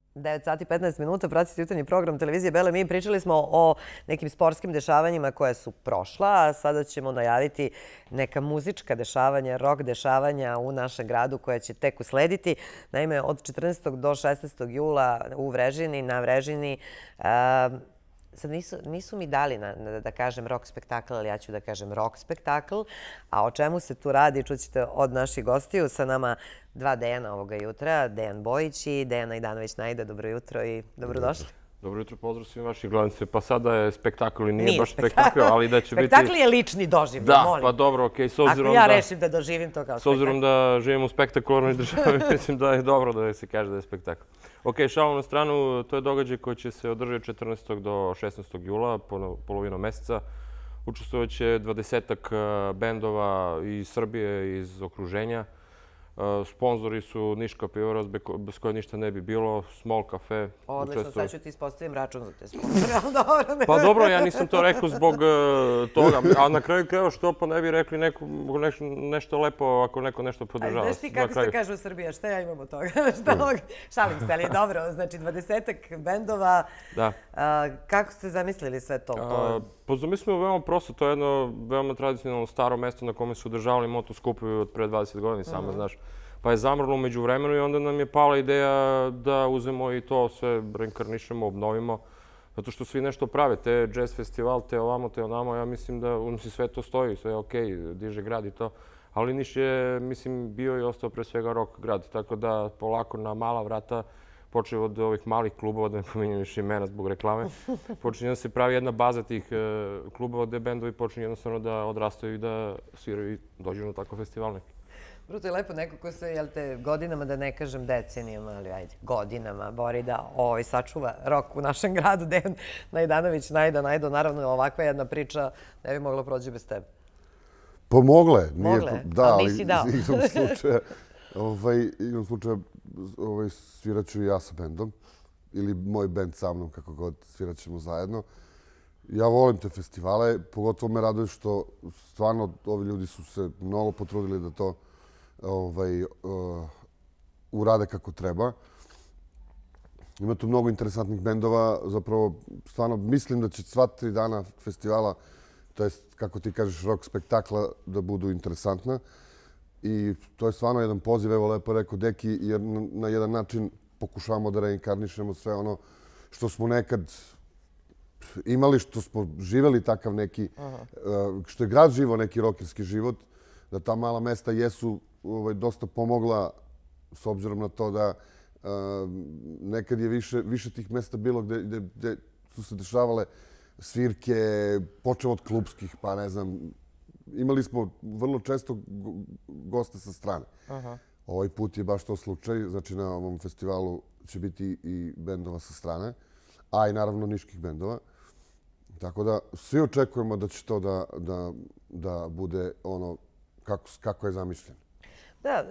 9 sati 15 minuta, pratite jutarnji program televizije Bele. Mi pričali smo o nekim sportskim dešavanjima koje su prošla, a sada ćemo najaviti neka muzička dešavanja, rock dešavanja u našem gradu koja će tek uslediti. Naime, od 14. do 16. jula u Vrežini, na Vrežini, sad nisu mi dali da kažem rock spektakl, ali ja ću da kažem rock spektakl. A o čemu se tu radi, čućete od naših gostiju. Sa nama dva Dejana ovoga jutra, Dejan Bojić i Dejana Idanović-Najda. Dobro jutro i dobrodošli. Dobro jutro, pozdrav svim vaših gledalcima. Pa sada je spektakl i nije baš spektakl, ali da će biti... Spektakl je lični doživljaj, molim. Da, pa dobro, okej, s obzirom da... Ako ja rešim da doživim to kao spektakl. S obzirom da živim u spektakularnoj državi, mislim da je dobro da se kaže da je spektakl. Okej, šalu na stranu, to je događaj koji će se održati 14. do 16. jula, polovinom meseca. Učestvovaće 20-ak bendova iz Srbije, iz okruženja. Sponzori su Niška pivara, bez koje ništa ne bi bilo, Small Cafe. Odlično, sad ću ti ispostavim račun za te sponzore, ali dobro. Pa dobro, ja nisam to rekao zbog toga, a na kraju krajeva što pa ne bi rekli nešto lepo ako neko nešto podržava. Znaš ti kako se kaže u Srbiji, a šta ja imam od toga? Šalim se, ali dobro, znači 20-ak bendova. Da. Kako ste zamislili sve to? Pa zamislimo veoma prosto, to je jedno veoma tradicionalno staro mesto na kome su održavali motoskupovi od pre 20 godina, sama znaš. Pa je zamrlo umeđu vremenu i onda nam je pala ideja da uzemo i to sve reinkarnišemo, obnovimo. Zato što svi nešto prave, te jazz festival, te ovamo, te onamo, ja mislim da sve to stoji, sve je okej, diže grad i to. Ali Niš je, mislim, bio i ostao pre svega rock grad, tako da polako na mala vrata, počeo od ovih malih klubova, da ne pominjem više imena zbog reklame, počinje da se pravi jedna baza tih klubova gde bendovi počinju jednostavno da odrastaju i da sviraju i dođu na takav festival neki. Bruto je lepo neko ko se, jel te, godinama, da ne kažem decenijama, ali ajde, godinama bori da sačuva rok u našem gradu. Dejan Idanović-Najda, Najdo, naravno ovakva jedna priča ne bi mogla prođi bez tebe. Pa mogle. Mogle, ali nisi dao. Igrom slučaja svirat ću i ja sa bendom ili moj bend sa mnom, kako god, svirat ćemo zajedno. Ja volim te festivale, pogotovo me raduje što stvarno ovi ljudi su se mnogo potrudili da to urade kako treba. Ima tu mnogo interesantnih bendova, zapravo stvarno mislim da će sva 3 dana festivala, to je, kako ti kažeš, rock spektakla, da budu interesantna. I to je stvarno jedan poziv, evo lepo rekao Deki, jer na jedan način pokušavamo da reinkarnišemo sve ono što smo nekad imali, što smo živeli takav neki, što je grad živo neki rokerski život, da ta mala mesta jesu dosta pomogla s obzirom na to da nekad je više tih mesta bilo gde su se dešavale svirke, počeo od klubskih, pa ne znam, imali smo vrlo često goste sa strane. Ovaj put je baš to slučaj, znači na ovom festivalu će biti i bendova sa strane, a i naravno niških bendova. Tako da svi očekujemo da će to da bude ono kako je zamišljeno. Da,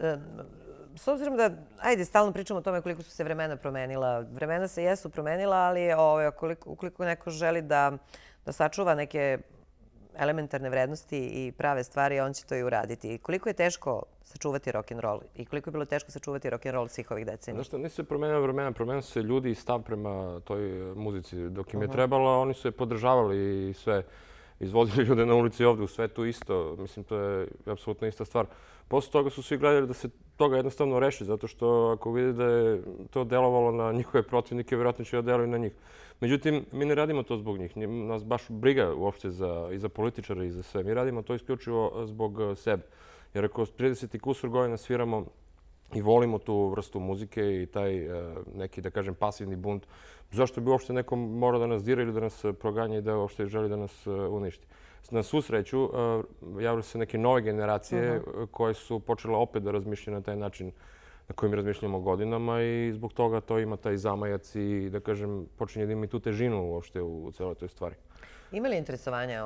s obzirom da, ajde, stalno pričamo o tome koliko su se vremena promenila. Vremena se jesu promenila, ali ukoliko neko želi da sačuva neke elementarne vrednosti i prave stvari, on će to i uraditi. Koliko je teško sačuvati rock'n'roll i koliko je bilo teško sačuvati rock'n'roll svih ovih decenija? Znaš što, nisu se promenila vremena, promenili su se ljudi i stav prema toj muzici. Dok im je trebalo, oni su je podržavali i sve. Izvodili ljude na ulici ovde u svetu isto. Mislim, to je apsolutno ista stvar. Posle toga su svi gledali da se toga jednostavno reši, zato što ako vide da je to delovalo na njihove protivnike, vjerojatno će da deluju na njih. Međutim, mi ne radimo to zbog njih. Nas baš briga uopšte i za političare i za sve. Mi radimo to isključivo zbog sebe. Jer ako 30 i kusur godina sviramo i volimo tu vrstu muzike i taj neki, da kažem, pasivni bunt, zašto bi uopšte neko morao da nas dira ili da nas proganja i da uopšte želi da nas uništi? Na svu sreću, javljaju se neke nove generacije koje su počele opet da razmišljaju na taj način na kojim razmišljamo godinama i zbog toga to ima taj zamajac i, da kažem, počinje da ima i tu težinu uopšte u celoj toj stvari. Ima li interesovanja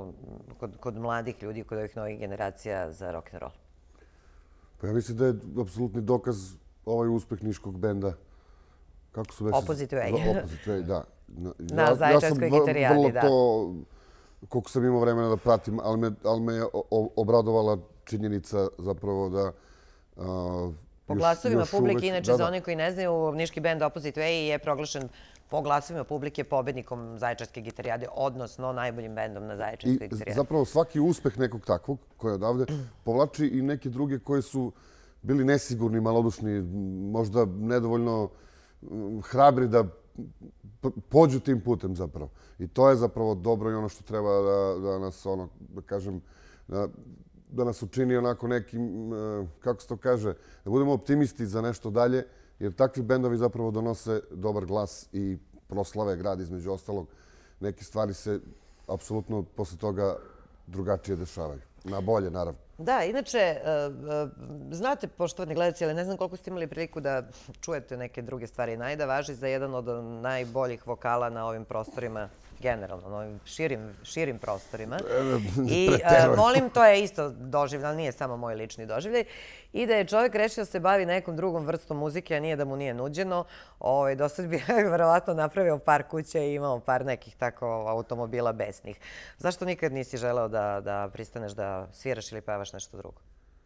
kod mladih ljudi, kod ovih novih generacija za rock'n'roll? Pa ja mislim da je apsolutni dokaz ovaj uspeh niškog benda. Kako su već... Opposite Way. Opposite Way, da. Na Zaječarskoj gitarijadi, da. To, koliko sam imao vremena da pratim, ali me je obradovala činjenica zapravo da Po glasovima još publike, uvek, inače da, za da. one koji ne znaju, niški bend Opposite Way je proglašen po glasovima publike pobednikom Zaječarske gitarijade, odnosno najboljim bendom na Zaječarskoj I gitarijadi. zapravo svaki uspeh nekog takvog, koji je odavde, povlači i neke druge koji su bili nesigurni, malodušni, možda nedovoljno hrabri da pođu tim putem zapravo. I to je zapravo dobro i ono što treba da nas, ono, da kažem, da nas učini onako nekim, kako se to kaže, da budemo optimisti za nešto dalje, jer takvi bendovi zapravo donose dobar glas i proslave grad između ostalog. Neke stvari se apsolutno posle toga drugačije dešavaju. Na bolje, naravno. Da, inače, znate, poštovani gledalci, ali ne znam koliko ste imali priliku da čujete neke druge stvari. Najda važi za jedan od najboljih vokala na ovim prostorima, generalno, na ovim širim prostorima. I molim, to je isto doživljaj, ali nije samo moj lični doživljaj. I da je čovjek rešio da se bavi nekom drugom vrstom muzike, a nije da mu nije nuđeno. Do sad bi verovatno napravio par kuća i imao par nekih tako automobila besnih. Zašto nikad nisi želeo da pristaneš da sviraš ili pevaš nešto drugo?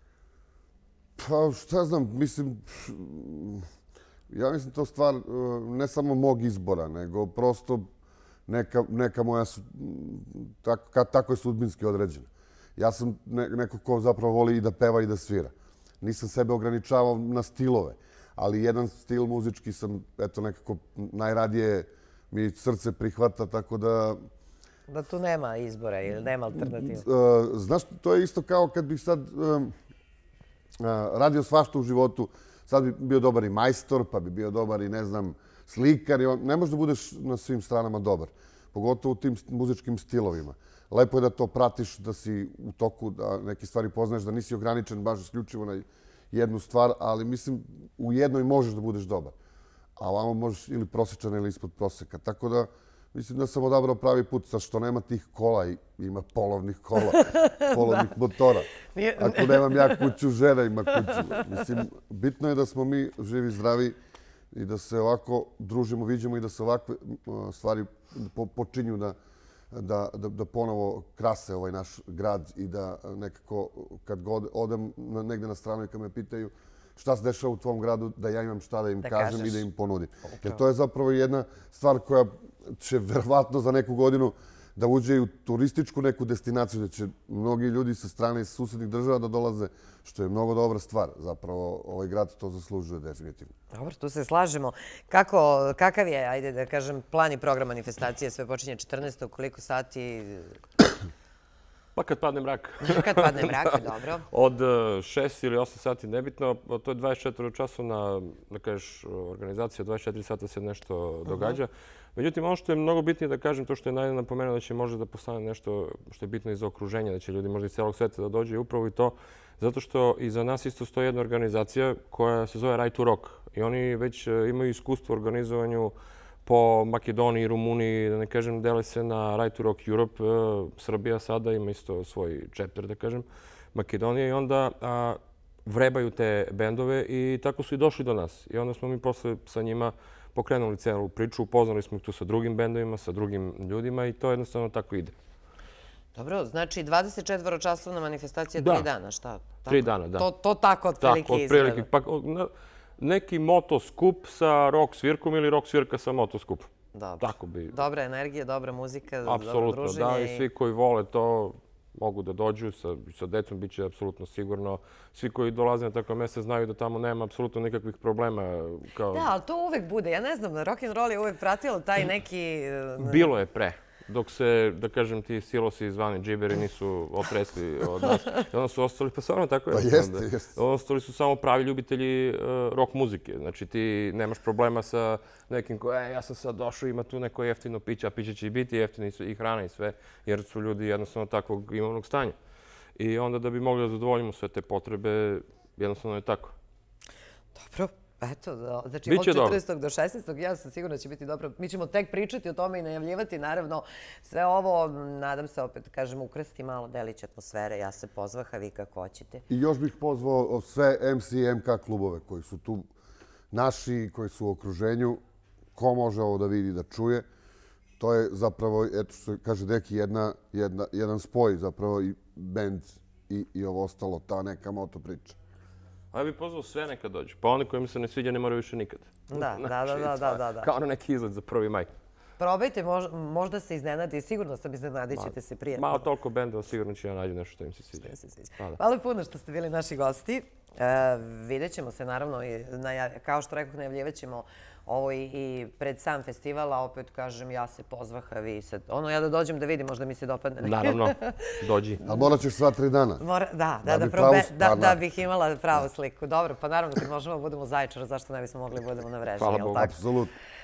Pa šta znam, mislim, ja mislim to stvar ne samo mog izbora, nego prosto neka moja, tako je sudbinski određena. Ja sam neko ko zapravo voli i da peva i da svira. Nisam sebe ograničavao na stilove, ali jedan stil muzički sam, eto, nekako najradije mi srce prihvata, tako da... Da tu nema izbora ili nema alternativa? Znaš, to je isto kao kad bih sad radio svašta u životu. Sad bi bio dobar i majstor, pa bi bio dobar i, ne znam, slikar. Ne možeš da budeš na svim stranama dobar, pogotovo u tim muzičkim stilovima. Lepo je da to pratiš, da si u toku, da neke stvari poznaješ, da nisi ograničen baš isključivo na jednu stvar, ali mislim u jednoj možeš da budeš dobar. A ovamo možeš ili prosječan ili ispod proseka. Tako da mislim da sam odabrao pravi put, sad što nema tih kola, ima polovnih kola, polovnih motora. Ako nemam ja kuću, žena ima kuću. Mislim, bitno je da smo mi živi, zdravi i da se ovako družimo, viđemo i da se ovakve stvari počinju da ponovo krase ovaj naš grad i da nekako kad god odem negde na stranu i kad me pitaju šta se dešava u tvom gradu, da ja imam šta da im kažem i da im ponudim. Jer to je zapravo jedna stvar koja će verovatno za neku godinu da uđe i u turističku neku destinaciju, da će mnogi ljudi sa strane iz susednih država da dolaze, što je mnogo dobra stvar. Zapravo ovaj grad to zaslužuje definitivno. Dobro, tu se slažemo. Kakav je, ajde da kažem, plan i program manifestacije? Sve počinje 14. Koliko sati? Pa kad padne mrak. Kad padne mrak, dobro. Od 6 ili 8 sati nebitno, to je 24 časovna, da kažeš, organizacija, 24 sata se nešto događa. Međutim, ono što je mnogo bitnije da kažem, to što je Najda napomenuo da će možda da postane nešto što je bitno i za okruženje, da će ljudi možda iz celog sveta da dođe i upravo i to, zato što i za nas isto stoji jedna organizacija koja se zove Right to Rock i oni već imaju iskustvo u organizovanju po Makedoniji, Rumuniji, da ne kažem, dele se na Right to Rock Europe. Srbija sada ima isto svoj chapter, da kažem, Makedonija i onda vrebaju te bendove i tako su i došli do nas. I onda smo mi posle sa njima pokrenuli celu priču, upoznali smo ih tu sa drugim bendovima, sa drugim ljudima i to jednostavno tako ide. Dobro, znači 24-časovna manifestacija 3 dana, šta? 3 dana, da. To tako otprilike izgleda. Pa neki motoskup sa rock svirkom ili rock svirka sa motoskupom. Tako bi. Dobra energija, dobra muzika, dobro druženje. Apsolutno, da. I svi koji vole to mogu da dođu. Sa decom bit će apsolutno sigurno. Svi koji dolaze na takva mesta znaju da tamo nema apsolutno nikakvih problema. Da, ali to uvek bude. Ja ne znam, rock'n'roll je uvek pratilo taj neki... Bilo je pre. Dok se, da kažem, ti silosi zvani džiberi nisu otresli od nas. I onda su ostali, pa stvarno tako je. Pa jeste. Ostali su samo pravi ljubitelji rock muzike. Znači ti nemaš problema sa nekim ko, ja sam sad došao, ima tu neko jeftino piće, a piće će i biti jeftino i hrana i sve, jer su ljudi jednostavno takvog imovnog stanja. I onda da bi mogli da zadovoljimo sve te potrebe, jednostavno je tako. Dobro. Eto, znači od 14. do 16. ja sam sigurna da će biti dobro. Mi ćemo tek pričati o tome i najavljivati, naravno, sve ovo, nadam se, opet, kažem, ukrasti malo delić atmosfere. Ja se pozvaha, vi kako hoćete. I još bih pozvao sve MC i MK klubove koji su tu naši, koji su u okruženju. Ko može ovo da vidi, da čuje? To je zapravo, eto što kaže Deki, jedan spoj, zapravo i bend i ovo ostalo, ta neka moto priča. A ja bih pozvao sve neka dođu. Pa oni koji mi se ne sviđa ne moraju više nikad. Da. Kao na neki izlet za 1. maj. Probajte, možda se iznenadi. Sigurno sam iznenadit ćete se prijatno. Malo toliko bendova, sigurno ću ja nađu nešto što im se sviđa. Hvala puno što ste bili naši gosti. Vidjet ćemo se naravno, kao što rekoh, najavljivat ćemo ovo i pred sam festival, a opet kažem, ja se pozvah, a vi sad, ja da dođem da vidim, možda mi se dopadne. Naravno, dođi. Ali morat ćeš sva 3 dana. Da bih imala pravu sliku. Dobro, pa naravno kad možemo budemo u Zaječaru, zašto ne bismo mogli budemo na Vreži, Hvala Bogu. Apsolutno.